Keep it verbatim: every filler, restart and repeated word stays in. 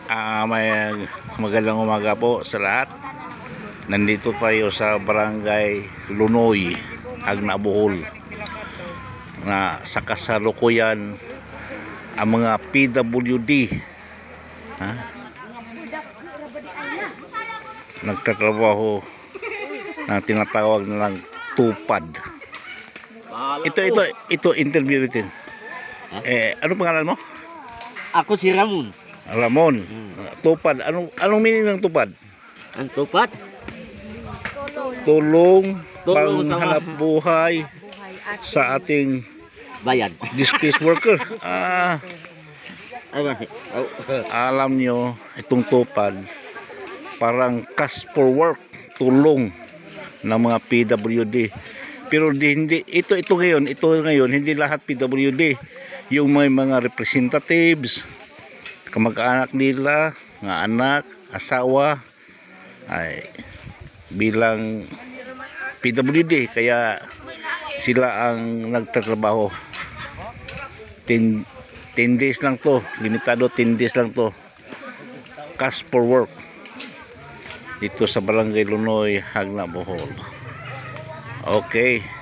Ah, may magandang umaga po sa lahat. Nandito tayo sa Barangay Lunoy, Agna, Bohol, na sa kasalukuyan ang mga P W D ha? nagtatrabaho na tinatawag na lang tupad. Ito, ito, ito interview natin. Eh, ano pangalan mo? Ako si Ramon. Ramon. Tupad. Anong anong meaning ng tupad? Ang tupad? Tulong, Tulong sa panghanap buhay sa ating bayan. displaced worker. Ah, alam nyo, itong tupad parang cash for work, tulong ng mga P W D. Pero di, hindi ito ito ngayon, ito ngayon hindi lahat P W D. Yung may mga representatives, kamag-anak nila, mga anak, asawa ay bilang P W D, kaya sila ang nagtatrabaho. ten days lang to, limitado ten days lang to, cash for work dito sa Barangay Lunoy, Agna, Bohol. Okay.